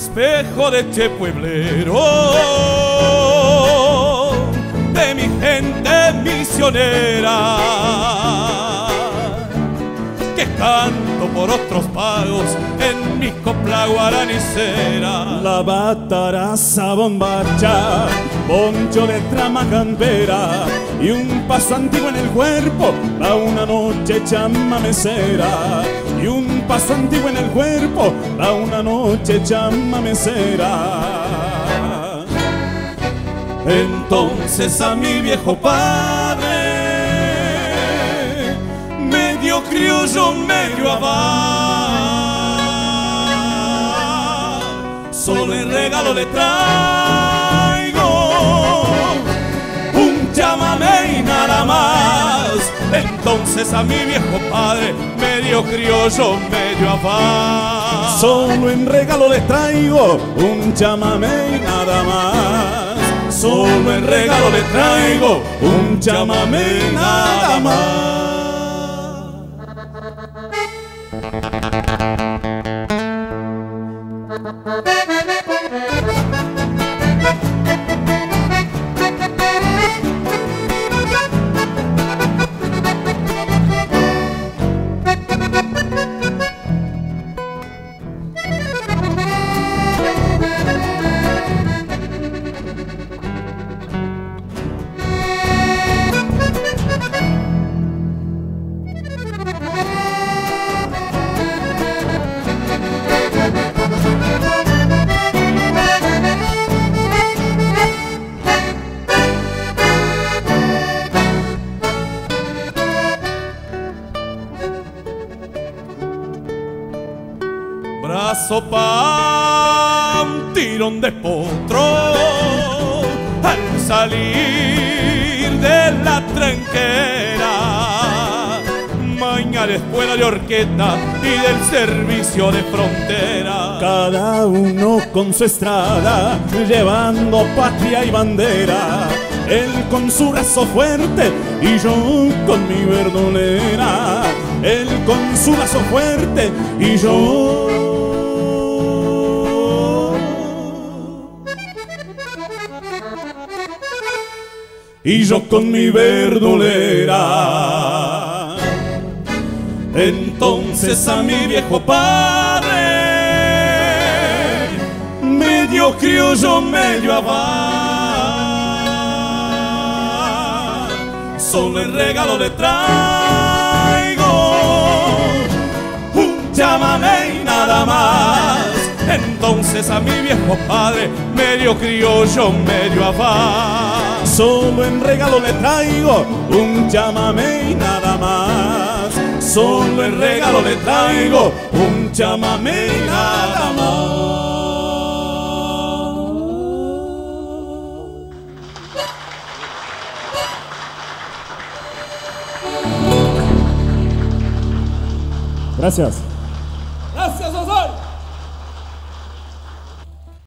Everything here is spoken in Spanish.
espejo de este pueblero, de mi gente misionera, que canto por otros pagos en mi copla guaranicera. La bataraza bombacha, poncho de trama campera y un paso antiguo en el cuerpo pa' una noche chamamecera. Y un paso antiguo en el cuerpo pa' una noche chamamecera. Entonces a mi viejo padre, medio criollo, medio abad, solo en regalo le traigo un chamamé y nada más. Entonces a mi viejo padre, medio criollo, medio abad, solo en regalo le traigo un chamamé y nada más. Solo en regalo le traigo un chamamé nada más. Brazo pa' un tirón de potro al salir de la tranquera, mañana escuela de orquesta y del servicio de frontera. Cada uno con su estrada, llevando patria y bandera. Él con su brazo fuerte y yo con mi verdolera. Él con su brazo fuerte y yo con mi verdolera. Entonces a mi viejo padre, medio criollo, medio abad, solo en regalo le traigo un chamamé y nada más. Entonces a mi viejo padre, medio criollo, medio abad, solo en regalo le traigo un chamamé y nada más. Solo en regalo le traigo un chamamé y nada más. Gracias.